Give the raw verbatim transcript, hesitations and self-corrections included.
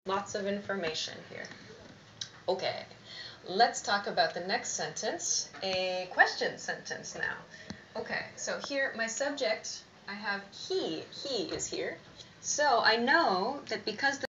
Lots of information here. Okay, let's talk about the next sentence, a question sentence now. Okay, so here my subject, I have he. He is here. So I know that because the